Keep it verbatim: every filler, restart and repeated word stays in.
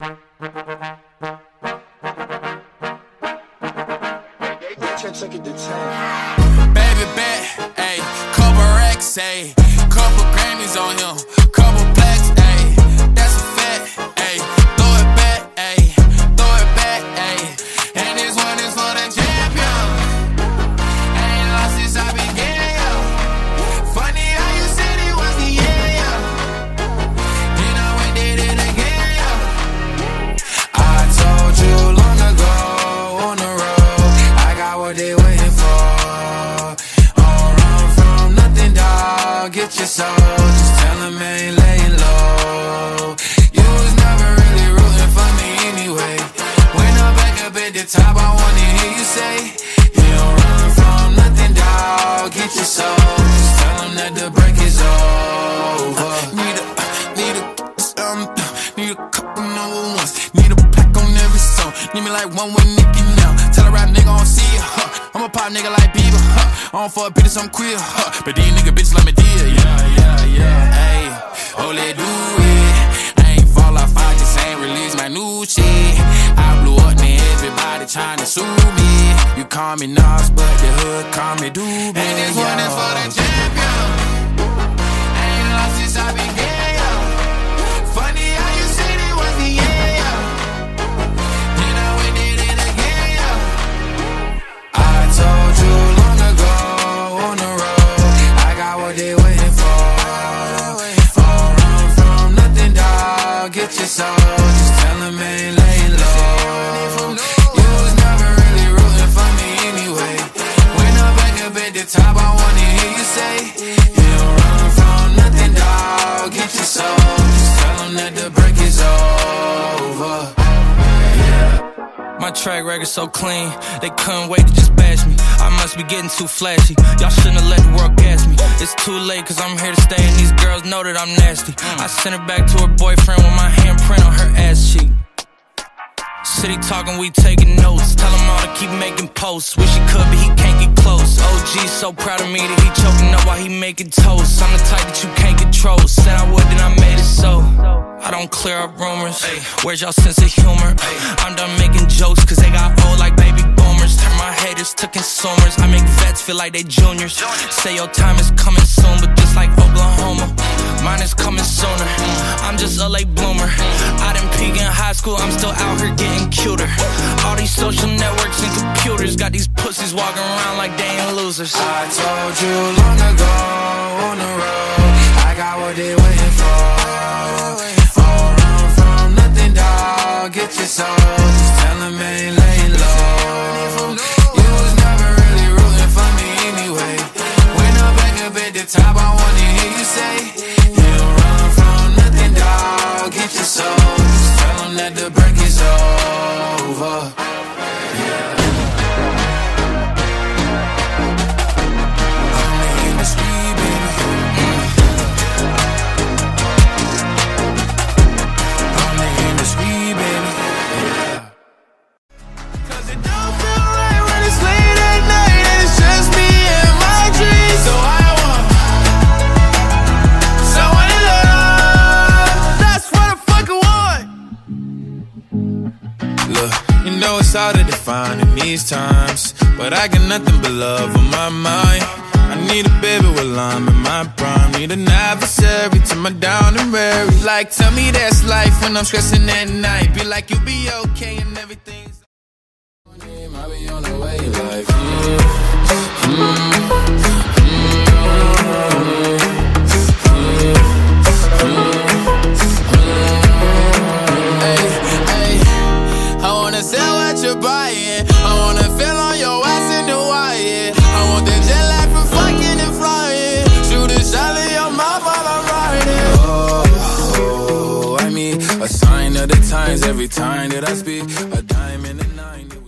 Baby bet, ayy, couple racks, ayy, couple Grammys on him, couple plaques, ayy, that's a fact, ayy, throw it back, ayy, throw it back, ayy, and this one is for the champion. Ain't lost since I began, yo. Funny how you said it was the end, yo. Then I went did it again, yo. I told you long ago on the road, I got what they waiting for. Get your soul, just tell him I ain't laying low. You was never really rooting for me anyway. When I'm back up at the top, I wanna hear you say, you don't run from nothing, dawg. Get your soul, just tell him that the break is over. Need a, need a, um, need a couple number ones. Need a plaque on every song. Need me like one with Nicki now. Tell a rap nigga I don't see it, huh. I'm a pop nigga like Bieber, huh. I don't fuck bitches, I'm queer, huh. But these nigga bitches let me deal, yeah, yeah, yeah. Ayy, oh, let do it. I ain't fall off, I just ain't release my new shit. I blew up, man, everybody tryna sue me. You call me Nas, but the hood call me Doobie. And this one is for the champion. I ain't lost since I began, yo. Funny how you said it was the end, yo. Then I went did it again, yo. I told you long ago on the road, I got what they waiting for. Don't run from nothing, dawg. Get your soul, just tell him I ain't laying low. You was never really rooting for me anyway. When I'm back up at the top, I wanna hear you say, you don't run from nothing, dawg. Get your soul, just tell him that the break is over. My track record so clean, they couldn't wait to just bash me. I must be getting too flashy, y'all shouldn't have let the world gas me. It's too late cause I'm here to stay and these girls know that I'm nasty. I sent her back to her boyfriend with my handprint on her ass cheek. City talking, we taking notes. Tell him all to keep making posts. Wish he could, but he can't get close. O G so proud of me that he choking up while he making toast. I'm the type that you can't control. Said I would, then I made it so. I don't clear up rumors. Where's y'all sense of humor? I'm done making jokes cause they got old like baby boomers. Turn my haters to consumers. I make vets feel like they juniors. Say your time is coming soon, but just like Oklahoma, mine is coming sooner. I'm just a late bloomer. I didn't peak in high school, I'm still out here getting cuter. All these social networks and computers got these pussies walking around like they ain't losers. I told you long ago on the road, I got what they waiting for. Don't run from nothing, dawg. Get your soul, just tell him I ain't laying low. You was never really rooting for me anyway. When I'm back up at the top, I wanna hear you say, you don't run from nothing, dawg. Get your soul, just tell him that the break is over. Yeah. Only in the street, baby. Only in the street, baby. Yeah. Cause it don't feel right when it's late at night and it's just me and my dreams. So I want someone to love. That's what I fucking want. Look, you know it's hard to define in these times, but I got nothing but love on my mind. I need a baby while I'm in my prime. Need an adversary to my down and weary. Like, tell me that's life when I'm stressing at night. Be like, you'll be okay and everything's I be on the way like mm, mm, mm, hey, hey. I wanna sell what you're buying. I wanna feel on your ass in Hawaii. I want the jet lag from fucking and flying. Shoot a shot in your mouth while I'm riding. Oh, oh, I mean, a sign of the times every time that I speak. A dime in the nine.